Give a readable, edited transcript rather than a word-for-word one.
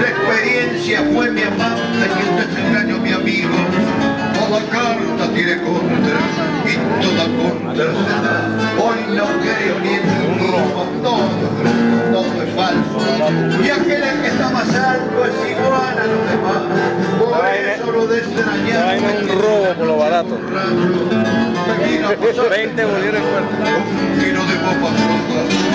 La experiencia fue mi amante y el desengaño mi amigo. Toda carta tiene contra y toda contra se da. Hoy no creo ni en mí mismo, todo es falso. Y aquel que está más alto es igual a los demás. Por eso lo de extrañar. Hay un robo por lo barato. 20 bolívares fuertes. Un kilo de papas rojas.